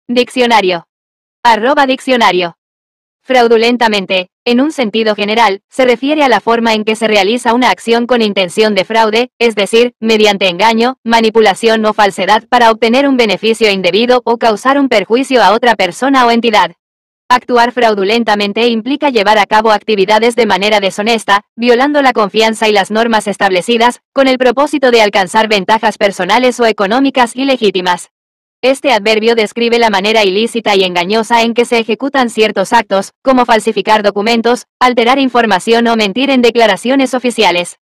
Diccionario. @diccionario. Fraudulentamente, en un sentido general, se refiere a la forma en que se realiza una acción con intención de fraude, es decir, mediante engaño, manipulación o falsedad para obtener un beneficio indebido o causar un perjuicio a otra persona o entidad. Actuar fraudulentamente implica llevar a cabo actividades de manera deshonesta, violando la confianza y las normas establecidas, con el propósito de alcanzar ventajas personales o económicas ilegítimas. Este adverbio describe la manera ilícita y engañosa en que se ejecutan ciertos actos, como falsificar documentos, alterar información o mentir en declaraciones oficiales.